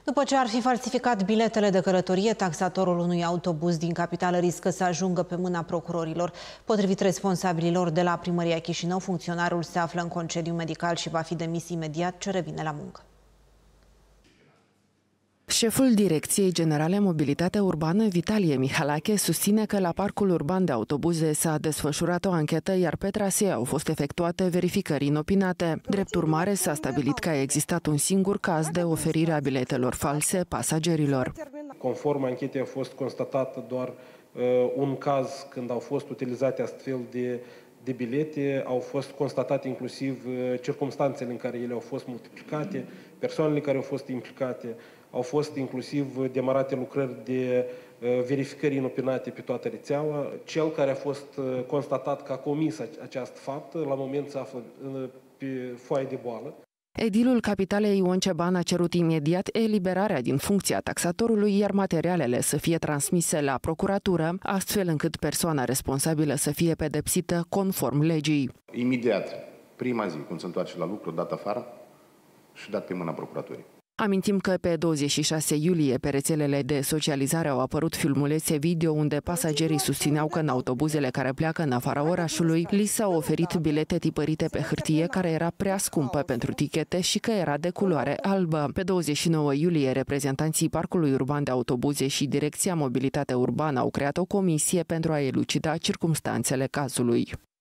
După ce ar fi falsificat biletele de călătorie, taxatorul unui autobuz din capitală riscă să ajungă pe mâna procurorilor. Potrivit responsabililor de la Primăria Chișinău, funcționarul se află în concediu medical și va fi demis imediat ce revine la muncă. Șeful Direcției Generale Mobilitate Urbană, Vitalie Mihalache, susține că la parcul urban de autobuze s-a desfășurat o anchetă, iar pe trasee au fost efectuate verificări inopinate. Drept urmare, s-a stabilit că a existat un singur caz de oferire a biletelor false pasagerilor. Conform anchetei a fost constatat doar un caz când au fost utilizate astfel de bilete, au fost constatate inclusiv circumstanțele în care ele au fost multiplicate, persoanele care au fost implicate, au fost inclusiv demarate lucrări de verificări inopinate pe toată rețeaua. Cel care a fost constatat că a comis această faptă, la moment se află pe foaie de boală. Edilul Capitalei Ion Ceban a cerut imediat eliberarea din funcția taxatorului, iar materialele să fie transmise la procuratură, astfel încât persoana responsabilă să fie pedepsită conform legii. Imediat, prima zi, când se întoarce la lucru, dat afară și dat pe mâna procuraturii. Amintim că pe 26 iulie pe rețelele de socializare au apărut filmulețe video unde pasagerii susțineau că în autobuzele care pleacă în afara orașului li s-au oferit bilete tipărite pe hârtie care era prea scumpă pentru tichete și că era de culoare albă. Pe 29 iulie, reprezentanții Parcului Urban de Autobuze și Direcția Mobilitate Urbană au creat o comisie pentru a elucida circumstanțele cazului.